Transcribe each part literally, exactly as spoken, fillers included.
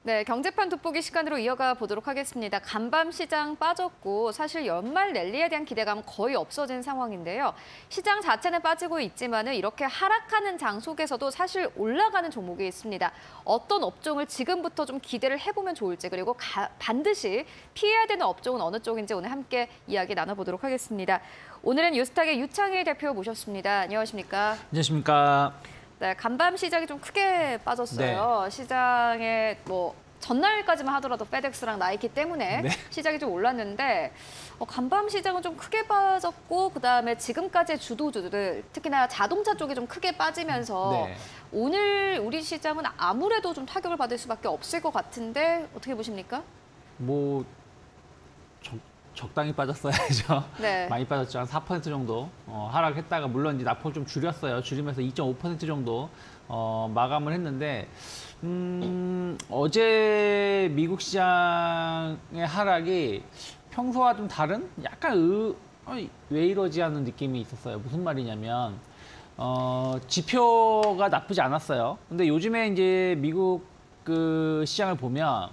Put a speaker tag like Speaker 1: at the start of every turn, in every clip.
Speaker 1: 네, 경제판 돋보기 시간으로 이어가 보도록 하겠습니다. 간밤 시장 빠졌고 사실 연말 랠리에 대한 기대감 거의 없어진 상황인데요. 시장 자체는 빠지고 있지만은 이렇게 하락하는 장 속에서도 사실 올라가는 종목이 있습니다. 어떤 업종을 지금부터 좀 기대를 해보면 좋을지, 그리고 가, 반드시 피해야 되는 업종은 어느 쪽인지 오늘 함께 이야기 나눠보도록 하겠습니다. 오늘은 유스탁의 유창일 대표 모셨습니다. 안녕하십니까?
Speaker 2: 안녕하십니까?
Speaker 1: 네, 간밤 시장이 좀 크게 빠졌어요. 네. 시장에 뭐 전날까지만 하더라도 페덱스랑 나이키 때문에 네. 시장이 좀 올랐는데 어, 간밤 시장은 좀 크게 빠졌고 그다음에 지금까지의 주도주들 특히나 자동차 쪽이 좀 크게 빠지면서 네. 오늘 우리 시장은 아무래도 좀 타격을 받을 수밖에 없을 것 같은데 어떻게 보십니까?
Speaker 2: 뭐 적, 적당히 빠졌어야죠. 네. 많이 빠졌죠. 한 사 퍼센트 정도 어, 하락했다가 물론 이제 나포를 좀 줄였어요. 줄이면서 이 점 오 퍼센트 정도 어, 마감을 했는데 음, 어제 미국 시장의 하락이 평소와 좀 다른 약간 의, 어, 왜 이러지 하는 느낌이 있었어요. 무슨 말이냐면 어, 지표가 나쁘지 않았어요. 근데 요즘에 이제 미국 그 시장을 보면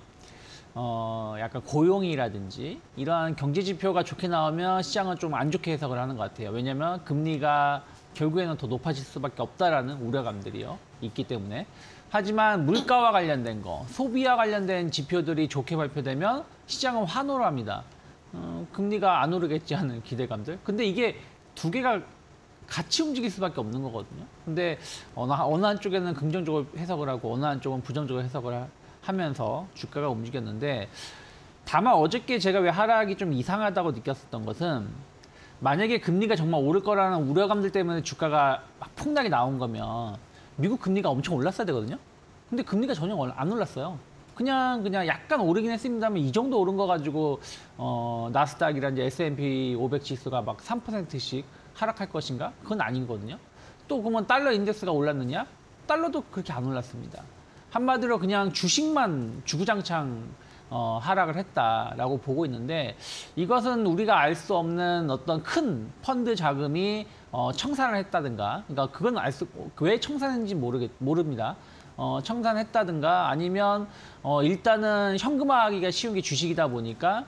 Speaker 2: 어, 약간 고용이라든지 이러한 경제 지표가 좋게 나오면 시장은 좀 안 좋게 해석을 하는 것 같아요. 왜냐하면 금리가 결국에는 더 높아질 수밖에 없다라는 우려감들이요 있기 때문에. 하지만 물가와 관련된 거, 소비와 관련된 지표들이 좋게 발표되면 시장은 환호를 합니다. 어, 금리가 안 오르겠지 하는 기대감들. 근데 이게 두 개가 같이 움직일 수밖에 없는 거거든요. 근데 어느, 어느 한쪽에는 긍정적으로 해석을 하고 어느 한쪽은 부정적으로 해석을 하, 하면서 주가가 움직였는데, 다만 어저께 제가 왜 하락이 좀 이상하다고 느꼈었던 것은 만약에 금리가 정말 오를 거라는 우려감들 때문에 주가가 막 폭락이 나온 거면 미국 금리가 엄청 올랐어야 되거든요. 근데 금리가 전혀 안 올랐어요. 그냥 그냥 약간 오르긴 했습니다만 이 정도 오른 거 가지고 어, 나스닥이라든지 에스 앤 피 오백 지수가 막 삼 퍼센트씩 하락할 것인가? 그건 아니거든요. 또 그러면 달러 인덱스가 올랐느냐? 달러도 그렇게 안 올랐습니다. 한마디로 그냥 주식만 주구장창 어, 하락을 했다라고 보고 있는데, 이것은 우리가 알 수 없는 어떤 큰 펀드 자금이 어, 청산을 했다든가, 그러니까 그건 알 수, 왜 청산했는지 모르겠, 모릅니다. 어, 청산했다든가 아니면 어, 일단은 현금화하기가 쉬운 게 주식이다 보니까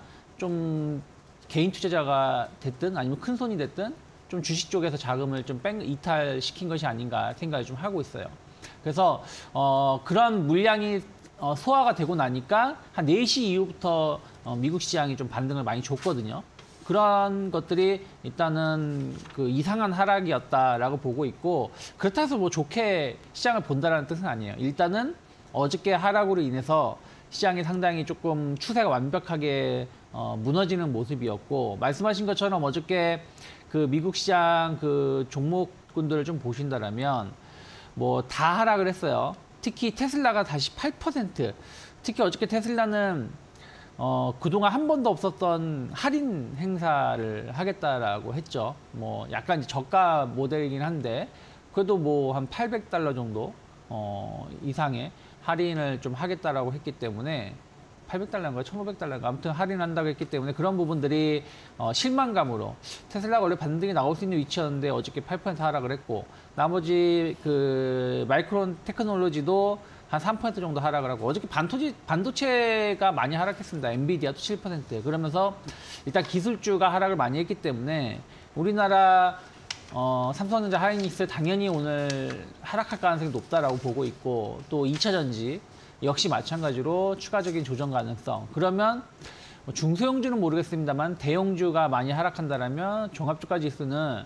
Speaker 2: 좀 개인 투자자가 됐든 아니면 큰 손이 됐든 좀 주식 쪽에서 자금을 좀 뺀, 이탈시킨 것이 아닌가 생각을 좀 하고 있어요. 그래서 어, 그런 물량이 어, 소화가 되고 나니까 한 네 시 이후부터 어, 미국 시장이 좀 반등을 많이 줬거든요. 그런 것들이 일단은 그 이상한 하락이었다라고 보고 있고, 그렇다고 해서 뭐 좋게 시장을 본다라는 뜻은 아니에요. 일단은 어저께 하락으로 인해서 시장이 상당히 조금 추세가 완벽하게 어, 무너지는 모습이었고, 말씀하신 것처럼 어저께 그 미국 시장 그 종목군들을 좀 보신다라면 뭐 다 하락을 했어요. 특히 테슬라가 다시 팔 퍼센트. 특히 어저께 테슬라는 어, 그동안 한 번도 없었던 할인 행사를 하겠다라고 했죠. 뭐 약간 이제 저가 모델이긴 한데 그래도 뭐 한 팔백 달러 정도 어, 이상의 할인을 좀 하겠다라고 했기 때문에, 팔백 달러인가 천오백 달러인가 아무튼 할인한다고 했기 때문에 그런 부분들이 어, 실망감으로, 테슬라가 원래 반등이 나올 수 있는 위치였는데 어저께 팔 퍼센트 하락을 했고, 나머지 그 마이크론 테크놀로지도 한 삼 퍼센트 정도 하락을 하고, 어저께 반도체, 반도체가 많이 하락했습니다. 엔비디아도 칠 퍼센트. 그러면서 일단 기술주가 하락을 많이 했기 때문에 우리나라 어, 삼성전자, 하이닉스 당연히 오늘 하락할 가능성이 높다라고 보고 있고, 또 이 차 전지 역시 마찬가지로 추가적인 조정 가능성. 그러면 중소형주는 모르겠습니다만 대형주가 많이 하락한다면 종합주가 지수는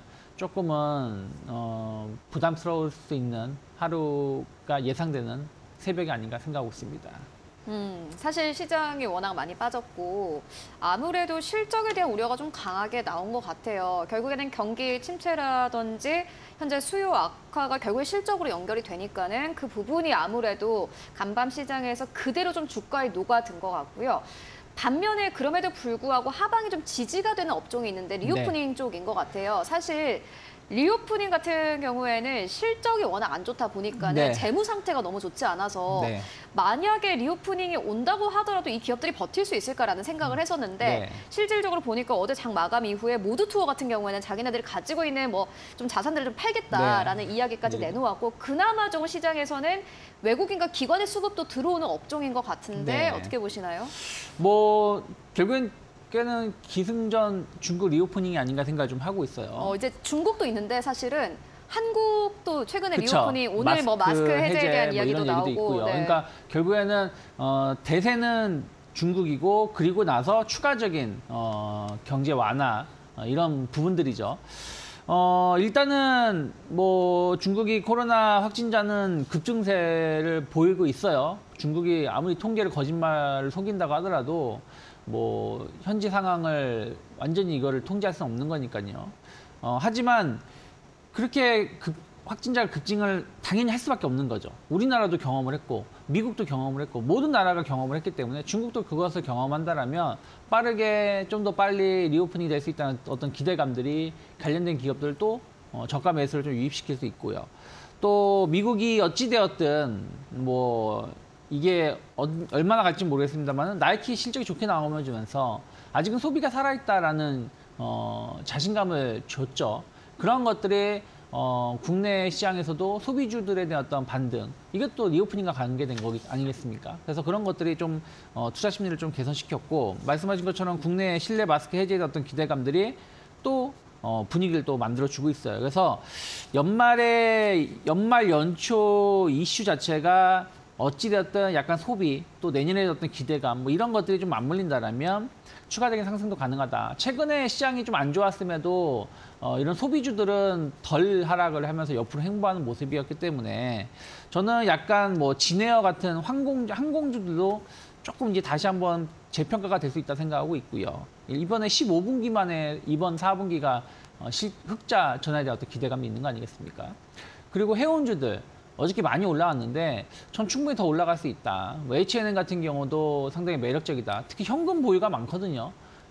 Speaker 2: 조금은 어, 부담스러울 수 있는 하루가 예상되는 새벽이 아닌가 생각하고 있습니다.
Speaker 1: 음, 사실 시장이 워낙 많이 빠졌고 아무래도 실적에 대한 우려가 좀 강하게 나온 것 같아요. 결국에는 경기 침체라든지 현재 수요 악화가 결국에 실적으로 연결이 되니까는 그 부분이 아무래도 간밤 시장에서 그대로 좀 주가에 녹아든 것 같고요. 반면에 그럼에도 불구하고 하방이 좀 지지가 되는 업종이 있는데 리오프닝 네. 쪽인 것 같아요. 사실 리오프닝 같은 경우에는 실적이 워낙 안 좋다 보니까는
Speaker 2: 네.
Speaker 1: 재무 상태가 너무 좋지 않아서
Speaker 2: 네.
Speaker 1: 만약에 리오프닝이 온다고 하더라도 이 기업들이 버틸 수 있을까라는 생각을 했었는데
Speaker 2: 네.
Speaker 1: 실질적으로 보니까 어제 장 마감 이후에 모두 투어 같은 경우에는 자기네들이 가지고 있는 뭐 좀 자산들을 좀 팔겠다라는
Speaker 2: 네.
Speaker 1: 이야기까지
Speaker 2: 네.
Speaker 1: 내놓았고 그나마 좀 시장에서는 외국인과 기관의 수급도 들어오는 업종인 것 같은데
Speaker 2: 네.
Speaker 1: 어떻게 보시나요?
Speaker 2: 뭐 결국엔 꽤는 기승전 중국 리오프닝이 아닌가 생각을 좀 하고 있어요.
Speaker 1: 어, 이제 중국도 있는데 사실은 한국도 최근에
Speaker 2: 그쵸.
Speaker 1: 리오프닝 오늘 뭐 마스크 해제에 대한
Speaker 2: 뭐
Speaker 1: 이야기도
Speaker 2: 이런
Speaker 1: 나오고
Speaker 2: 얘기도 있고요.
Speaker 1: 네.
Speaker 2: 그러니까 결국에는 어, 대세는 중국이고 그리고 나서 추가적인 어, 경제 완화 어, 이런 부분들이죠. 어, 일단은 뭐 중국이 코로나 확진자는 급증세를 보이고 있어요. 중국이 아무리 통계를 거짓말을 속인다고 하더라도 뭐 현지 상황을 완전히 이거를 통제할 수는 없는 거니까요. 어, 하지만 그렇게 급, 확진자가 급증을 당연히 할 수밖에 없는 거죠. 우리나라도 경험을 했고 미국도 경험을 했고 모든 나라가 경험을 했기 때문에 중국도 그것을 경험한다라면 빠르게 좀 더 빨리 리오프닝이 될 수 있다는 어떤 기대감들이 관련된 기업들도 어, 저가 매수를 좀 유입시킬 수 있고요. 또 미국이 어찌되었든 뭐 이게 어, 얼마나 갈지 모르겠습니다만 나이키 실적이 좋게 나오면서 아직은 소비가 살아있다라는 어, 자신감을 줬죠. 그런 것들이 어, 국내 시장에서도 소비주들에 대한 어떤 반등, 이것도 리오프닝과 관계된 거 아니겠습니까? 그래서 그런 것들이 좀 어, 투자 심리를 좀 개선시켰고, 말씀하신 것처럼 국내 실내 마스크 해제에 대한 어떤 기대감들이 또 어, 분위기를 또 만들어주고 있어요. 그래서 연말에, 연말 연초 이슈 자체가 어찌되었든 약간 소비, 또 내년에 어떤 기대감, 뭐 이런 것들이 좀 맞물린다라면 추가적인 상승도 가능하다. 최근에 시장이 좀 안 좋았음에도 어, 이런 소비주들은 덜 하락을 하면서 옆으로 행보하는 모습이었기 때문에 저는 약간 뭐 진에어 같은 항공, 항공주들도 조금 이제 다시 한번 재평가가 될 수 있다 생각하고 있고요. 이번에 십오 분기 만에 이번 사 분기가 어, 실, 흑자 전환에 대한 어떤 기대감이 있는 거 아니겠습니까? 그리고 해운주들. 어저께 많이 올라왔는데 전 충분히 더 올라갈 수 있다. 뭐 에이치앤엔 같은 경우도 상당히 매력적이다. 특히 현금 보유가 많거든요.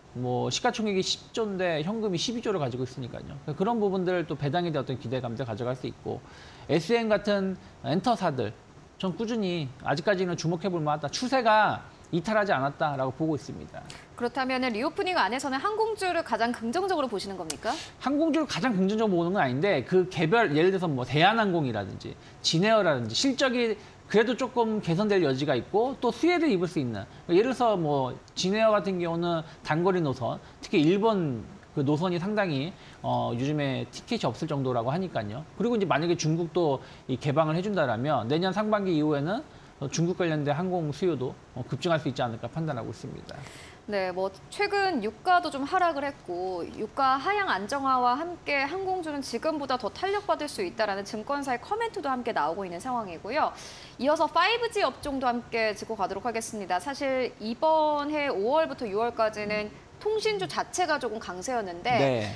Speaker 2: 뭐 시가총액이 십 조인데 현금이 십이 조를 가지고 있으니까요. 그런 부분들 또 배당에 대한 어떤 기대감들 가져갈 수 있고 에스엠 같은 엔터사들 전 꾸준히 아직까지는 주목해 볼 만하다. 추세가 이탈하지 않았다라고 보고 있습니다.
Speaker 1: 그렇다면 리오프닝 안에서는 항공주를 가장 긍정적으로 보시는 겁니까?
Speaker 2: 항공주를 가장 긍정적으로 보는 건 아닌데 그 개별 예를 들어서 뭐 대한항공이라든지 진에어라든지 실적이 그래도 조금 개선될 여지가 있고 또 수혜를 입을 수 있는 예를 들어서 뭐 진에어 같은 경우는 단거리 노선 특히 일본 그 노선이 상당히 어, 요즘에 티켓이 없을 정도라고 하니까요. 그리고 이제 만약에 중국도 이 개방을 해준다라면 내년 상반기 이후에는 중국 관련된 항공 수요도 급증할 수 있지 않을까 판단하고 있습니다.
Speaker 1: 네, 뭐 최근 유가도 좀 하락을 했고 유가 하향 안정화와 함께 항공주는 지금보다 더 탄력받을 수 있다라는 증권사의 커멘트도 함께 나오고 있는 상황이고요. 이어서 파이브지 업종도 함께 짚고 가도록 하겠습니다. 사실 이번 해 오월부터 유월까지는 통신주 자체가 조금 강세였는데
Speaker 2: 네.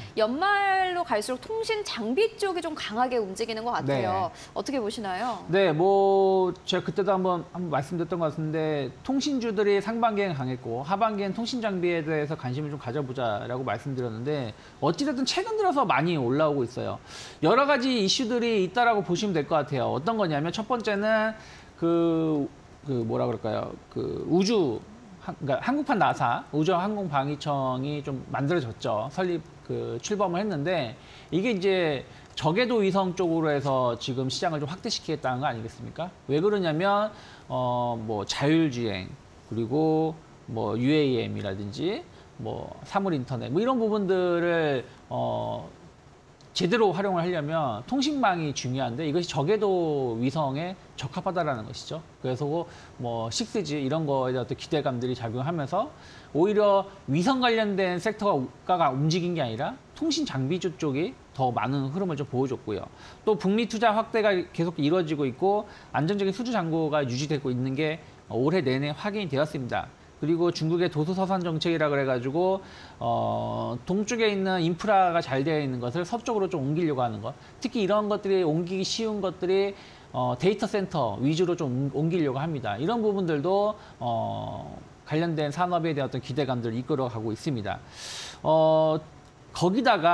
Speaker 1: 연말로 갈수록 통신 장비 쪽이 좀 강하게 움직이는 것 같아요.
Speaker 2: 네.
Speaker 1: 어떻게 보시나요?
Speaker 2: 네, 뭐 제가 그때도 한번, 한번 말씀드렸던 것 같은데 통신주들이 상반기에는 강했고 하반기에는 통신 장비에 대해서 관심을 좀 가져보자라고 말씀드렸는데 어찌됐든 최근 들어서 많이 올라오고 있어요. 여러 가지 이슈들이 있다라고 보시면 될 것 같아요. 어떤 거냐면 첫 번째는 그, 그 뭐라 그럴까요? 그 우주 그러니까 한국판 나사 우주항공방위청이 좀 만들어졌죠. 설립 그 출범을 했는데 이게 이제 저궤도 위성 쪽으로 해서 지금 시장을 좀 확대시키겠다는 거 아니겠습니까? 왜 그러냐면 어 뭐 자율주행 그리고 뭐 유에이엠이라든지 뭐 사물 인터넷 뭐 이런 부분들을 어 제대로 활용을 하려면 통신망이 중요한데 이것이 저궤도 위성에 적합하다라는 것이죠. 그래서 뭐 식스지 이런 거에 대한 어떤 기대감들이 작용하면서 오히려 위성 관련된 섹터가 움직인 게 아니라 통신 장비주 쪽이 더 많은 흐름을 좀 보여줬고요. 또 북미 투자 확대가 계속 이루어지고 있고 안정적인 수주 잔고가 유지되고 있는 게 올해 내내 확인이 되었습니다. 그리고 중국의 도서서산 정책이라 그래가지고 어, 동쪽에 있는 인프라가 잘 되어 있는 것을 서쪽으로 좀 옮기려고 하는 것. 특히 이런 것들이 옮기기 쉬운 것들이 어, 데이터 센터 위주로 좀 옮기려고 합니다. 이런 부분들도 어, 관련된 산업에 대한 어떤 기대감들을 이끌어가고 있습니다. 어, 거기다가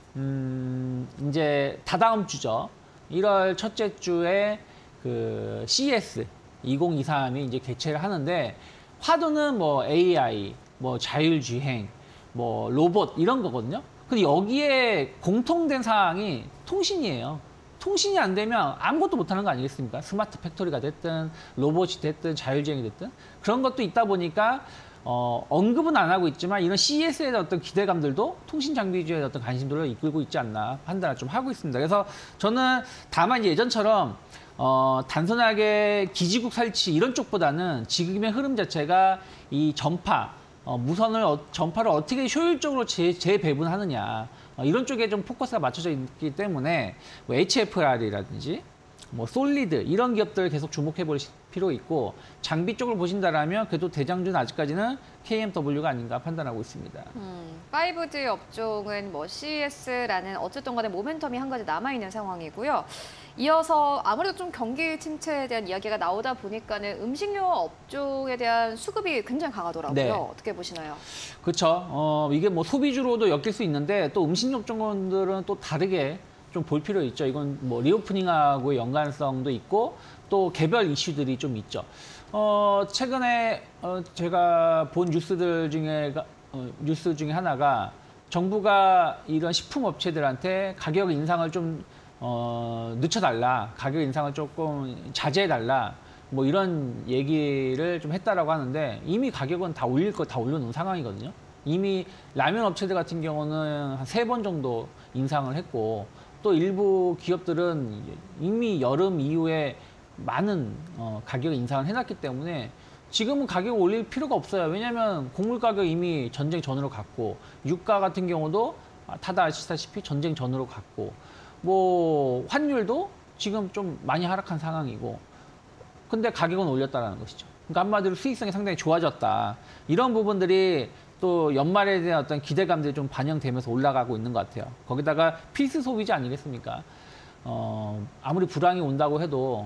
Speaker 2: 음, 이제 다다음 주죠. 일월 첫째 주에 그 씨이에스 이천이십삼이 이제 개최를 하는데 화두는 뭐 에이아이, 뭐 자율주행, 뭐 로봇 이런 거거든요. 근데 여기에 공통된 사항이 통신이에요. 통신이 안 되면 아무것도 못하는 거 아니겠습니까? 스마트 팩토리가 됐든 로봇이 됐든 자율주행이 됐든 그런 것도 있다 보니까 어, 언급은 안 하고 있지만 이런 씨이에스에 대한 어떤 기대감들도 통신 장비주의 어떤 관심도를 이끌고 있지 않나 판단을 좀 하고 있습니다. 그래서 저는 다만 예전처럼 어, 단순하게 기지국 설치 이런 쪽보다는 지금의 흐름 자체가 이 전파, 어, 무선을 어, 전파를 어떻게 효율적으로 재, 재배분하느냐 어, 이런 쪽에 좀 포커스가 맞춰져 있기 때문에 뭐 에이치에프알이라든지 뭐 솔리드 이런 기업들을 계속 주목해 볼 필요 있고 장비 쪽을 보신다라면 그래도 대장주는 아직까지는 케이엠더블유가 아닌가 판단하고 있습니다.
Speaker 1: 음, 파이브지 업종은 뭐 씨이에스라는 어쨌든 간에 모멘텀이 한 가지 남아있는 상황이고요. 이어서 아무래도 좀 경기 침체에 대한 이야기가 나오다 보니까는 음식료 업종에 대한 수급이 굉장히 강하더라고요.
Speaker 2: 네.
Speaker 1: 어떻게 보시나요?
Speaker 2: 그렇죠. 어, 이게 뭐 소비주로도 엮일 수 있는데 또 음식료 업종들은 또 다르게 좀 볼 필요 있죠. 이건 뭐 리오프닝하고의 연관성도 있고 또 개별 이슈들이 좀 있죠. 어, 최근에 어, 제가 본 뉴스들 중에 어, 뉴스 중에 하나가 정부가 이런 식품 업체들한테 가격 인상을 좀 어, 늦춰달라, 가격 인상을 조금 자제해달라, 뭐 이런 얘기를 좀 했다라고 하는데 이미 가격은 다 올릴 거 다 올려놓은 상황이거든요. 이미 라면 업체들 같은 경우는 한 세 번 정도 인상을 했고 또 일부 기업들은 이미 여름 이후에 많은 어, 가격 인상을 해놨기 때문에 지금은 가격 올릴 필요가 없어요. 왜냐하면 곡물 가격 이미 전쟁 전으로 갔고 유가 같은 경우도 다들 아시다시피 전쟁 전으로 갔고 뭐 환율도 지금 좀 많이 하락한 상황이고 근데 가격은 올렸다라는 것이죠. 그러니까 한마디로 수익성이 상당히 좋아졌다. 이런 부분들이 또 연말에 대한 어떤 기대감들이 좀 반영되면서 올라가고 있는 것 같아요. 거기다가 필수 소비자 아니겠습니까? 어, 아무리 불황이 온다고 해도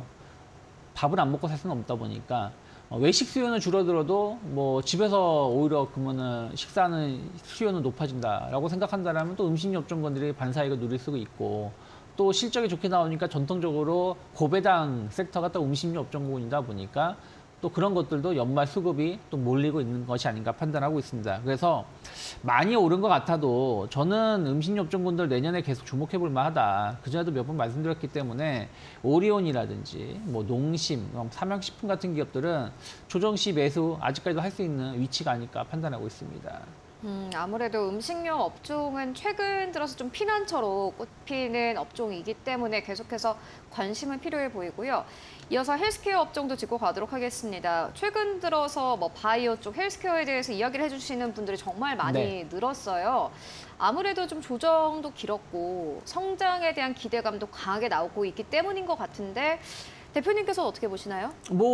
Speaker 2: 밥을 안 먹고 살 수는 없다 보니까 어, 외식 수요는 줄어들어도 뭐 집에서 오히려 그러면은 식사하는 수요는 높아진다라고 생각한다라면 또 음식료 업종군들이 반사이익을 누릴 수가 있고 또 실적이 좋게 나오니까 전통적으로 고배당 섹터가 또 음식료 업종군이다 보니까 또 그런 것들도 연말 수급이 또 몰리고 있는 것이 아닌가 판단하고 있습니다. 그래서 많이 오른 것 같아도 저는 음식료 업종군들 내년에 계속 주목해 볼 만하다. 그전에도 몇 번 말씀드렸기 때문에 오리온이라든지 뭐 농심, 삼양식품 같은 기업들은 조정 시 매수 아직까지도 할 수 있는 위치가 아닐까 판단하고 있습니다.
Speaker 1: 음, 아무래도 음식료 업종은 최근 들어서 좀 피난처로 꼽히는 업종이기 때문에 계속해서 관심은 필요해 보이고요. 이어서 헬스케어 업종도 짚고 가도록 하겠습니다. 최근 들어서 뭐 바이오 쪽 헬스케어에 대해서 이야기를 해주시는 분들이 정말 많이
Speaker 2: 네.
Speaker 1: 늘었어요. 아무래도 좀 조정도 길었고 성장에 대한 기대감도 강하게 나오고 있기 때문인 것 같은데 대표님께서 어떻게 보시나요?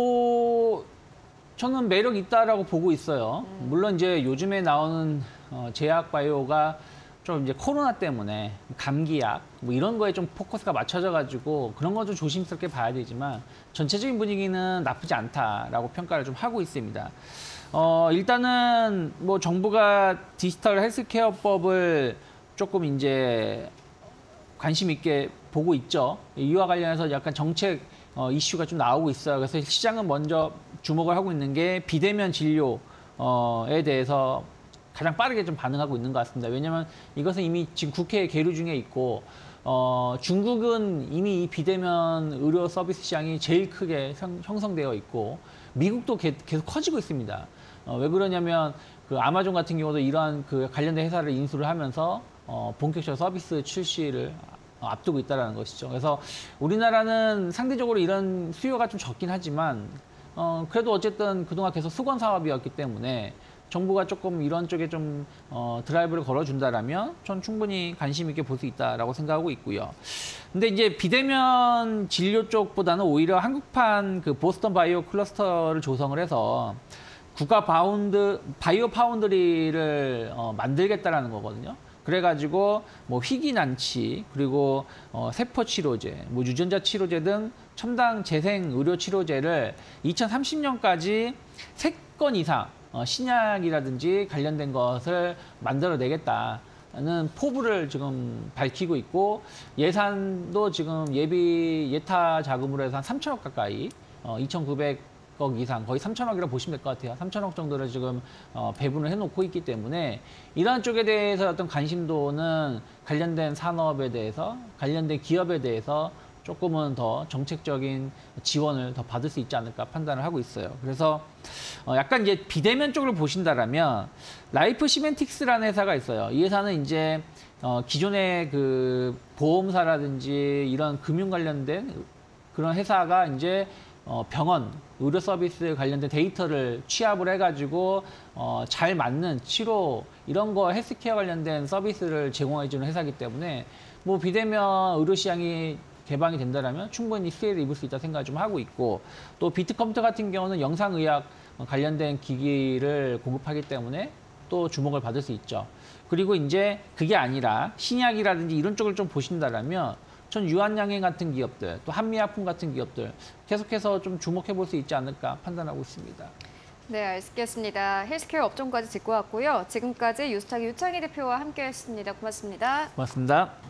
Speaker 2: 뭐 저는 매력 있다라고 보고 있어요.
Speaker 1: 음.
Speaker 2: 물론 이제 요즘에 나오는 어, 제약 바이오가 좀 이제 코로나 때문에 감기약 뭐 이런 거에 좀 포커스가 맞춰져 가지고 그런 거 좀 조심스럽게 봐야 되지만 전체적인 분위기는 나쁘지 않다라고 평가를 좀 하고 있습니다. 어, 일단은 뭐 정부가 디지털 헬스케어법을 조금 이제 관심 있게 보고 있죠. 이와 관련해서 약간 정책 어, 이슈가 좀 나오고 있어요. 그래서 시장은 먼저 주목을 하고 있는 게 비대면 진료에 대해서 가장 빠르게 좀 반응하고 있는 것 같습니다. 왜냐하면 이것은 이미 지금 국회에 계류 중에 있고 어, 중국은 이미 이 비대면 의료 서비스 시장이 제일 크게 형, 형성되어 있고 미국도 게, 계속 커지고 있습니다. 어, 왜 그러냐면 그 아마존 같은 경우도 이러한 그 관련된 회사를 인수를 하면서 어, 본격적인 서비스 출시를 앞두고 있다는 것이죠. 그래서 우리나라는 상대적으로 이런 수요가 좀 적긴 하지만 어, 그래도 어쨌든 그동안 계속 수건 사업이었기 때문에 정부가 조금 이런 쪽에 좀 어, 드라이브를 걸어준다라면 전 충분히 관심 있게 볼 수 있다라고 생각하고 있고요. 근데 이제 비대면 진료 쪽보다는 오히려 한국판 그 보스턴 바이오 클러스터를 조성을 해서 국가 바운드 바이오 파운드리를 어, 만들겠다라는 거거든요. 그래가지고 뭐 희귀 난치 그리고 어, 세포 치료제, 뭐 유전자 치료제 등 첨단 재생 의료 치료제를 이천삼십 년까지 세 건 이상 어, 신약이라든지 관련된 것을 만들어내겠다. 는 포부를 지금 밝히고 있고 예산도 지금 예비 예타 자금으로 해서 한 삼천억 가까이 어, 이천구백억 이상 거의 삼천억이라고 보시면 될 것 같아요. 삼천억 정도를 지금 어, 배분을 해놓고 있기 때문에 이러한 쪽에 대해서 어떤 관심도는 관련된 산업에 대해서 관련된 기업에 대해서 조금은 더 정책적인 지원을 더 받을 수 있지 않을까 판단을 하고 있어요. 그래서 어 약간 이제 비대면 쪽으로 보신다라면 라이프 시멘틱스라는 회사가 있어요. 이 회사는 이제 어 기존의 그 보험사라든지 이런 금융 관련된 그런 회사가 이제 어 병원 의료 서비스 관련된 데이터를 취합을 해가지고 어 잘 맞는 치료 이런 거 헬스케어 관련된 서비스를 제공해주는 회사이기 때문에 뭐 비대면 의료 시장이 개방이 된다면 충분히 수혜를 입을 수 있다 생각을 좀 하고 있고 또 비트컴퓨터 같은 경우는 영상의학 관련된 기기를 공급하기 때문에 또 주목을 받을 수 있죠. 그리고 이제 그게 아니라 신약이라든지 이런 쪽을 좀 보신다라면 전 유한양행 같은 기업들 또 한미약품 같은 기업들 계속해서 좀 주목해 볼 수 있지 않을까 판단하고 있습니다.
Speaker 1: 네, 알겠습니다. 헬스케어 업종까지 짚고 왔고요. 지금까지 유스탁 유창희 대표와 함께했습니다. 고맙습니다.
Speaker 2: 고맙습니다.